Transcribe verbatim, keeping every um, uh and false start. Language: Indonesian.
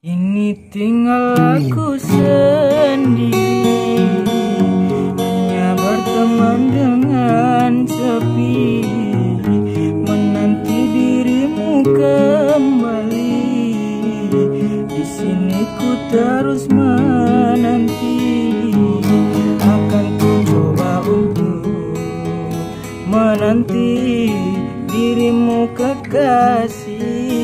Ini tinggal aku sendiri, hanya berteman dengan sepi, menanti dirimu kembali. Di sini ku terus menanti, akan ku coba untuk menanti dirimu kekasih.